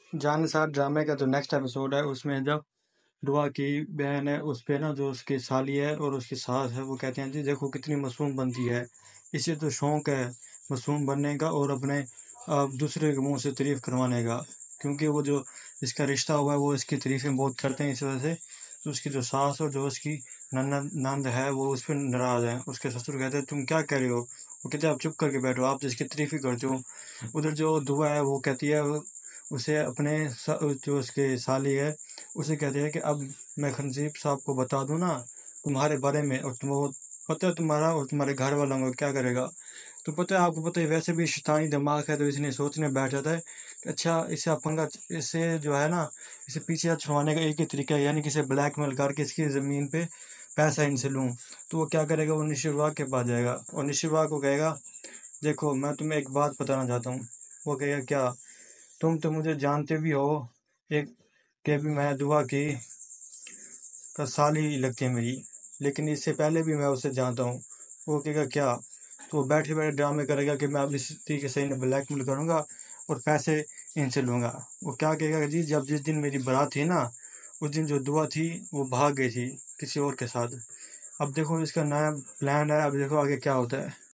جانثار ڈرامے کا جو نیکسٹ ایپیسوڈ ہے اس میں جب دعا کی بہن ہے اس پہ نا جو اس کی سالی ہے اور اس کی ساس ہے وہ کہتے ہیں جی دیکھو کتنی معصوم بنتی ہے، اسے تو شوق ہے معصوم بننے کا اور اپنے دوسرے کے منہ سے تعریف کروانے کا، کیونکہ وہ جو اس کا رشتہ ہوا ہے وہ اس کی تعریفیں بہت کرتے ہیں، اس وجہ سے تو اس کی جو ساس اور جو اس کی نند ہے وہ اس پہ ناراض ہے۔ اس کے سسر کہتے ہیں تم کیا کہہ رہے ہو، وہ کہتے ہیں آپ چپ کر کے بیٹھو، آپ تو اس کی تعریف ہی کرتے ہو۔ ادھر جو دعا ہے وہ کہتی ہے اسے اپنے جو اس کے سالی ہے اسے کہتے ہیں کہ اب میں خنزیب صاحب کو بتا دوں نا تمہارے بارے میں، اور تم وہ پتہ ہے تمہارا اور تمہارے گھر والوں کو کیا کرے گا، تو پتہ ہے آپ کو پتہ ہے ویسے بھی شیطانی دماغ ہے تو اس نے سوچنے بیٹھ جاتا ہے کہ اچھا اسے پنگا، اسے جو ہے نا اسے پیچھے چھڑوانے کا ایک ہی طریقہ ہے، یعنی کسی بلیک میل کر کے اس کی زمین پہ پیسہ ان سے لوں۔ تو وہ کیا کرے گا، وہ نشیرواگ کے پاس جائے گا اور نشیرواگ کو کہے گا دیکھو میں تمہیں ایک بات بتانا چاہتا ہوں۔ وہ کہے گا کیا، تم تو مجھے جانتے بھی ہو ایک کہ بھی میں دعا کی کا سالی لگتی ہے میری، لیکن اس سے پہلے بھی میں اسے جانتا ہوں۔ وہ کہے گا کیا، تو وہ بیٹھے بیٹھے ڈرامے کرے گا کہ میں اب اس طریقے سے انہیں بلیک میل کروں گا اور پیسے ان سے لوں گا۔ وہ کیا کہے گا جی جب جس دن میری برات تھی نا اس دن جو دعا تھی وہ بھاگ گئی تھی کسی اور کے ساتھ۔ اب دیکھو اس کا نیا پلان ہے، اب دیکھو آگے کیا ہوتا ہے۔